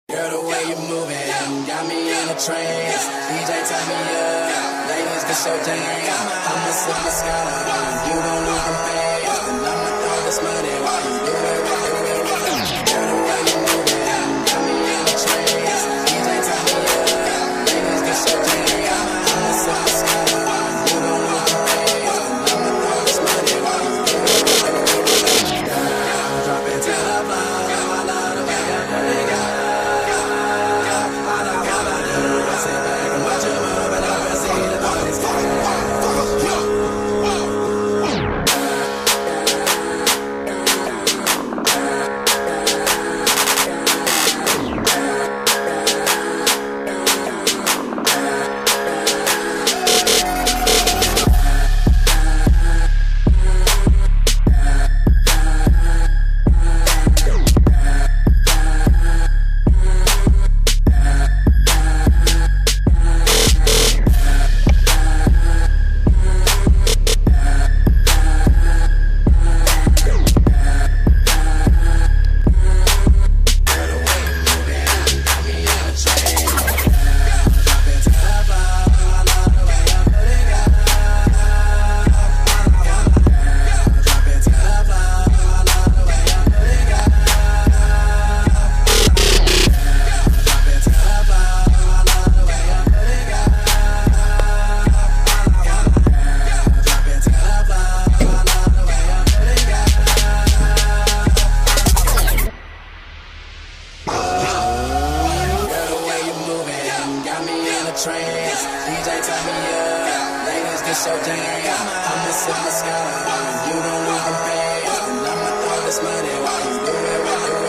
Girl, the way you moving got me in a trance. DJ, turn me up. Ladies, get your jam. I'ma sip the sky. You gon' lose the fans. And I'ma throw this money while you do it, Girl, the way you moving got me in a trance. DJ, turn me up. Ladies, get your jam. I'ma sip the sky. You gon' lose the fans. And I'ma throw this money while you do it, Girl, drop it to the floor. I love the way you put it down. Trance. DJ, turn me up. Ladies, get your jam. I'ma sip the sky. You gon' lose the fans. And I'ma throw this money while you do it.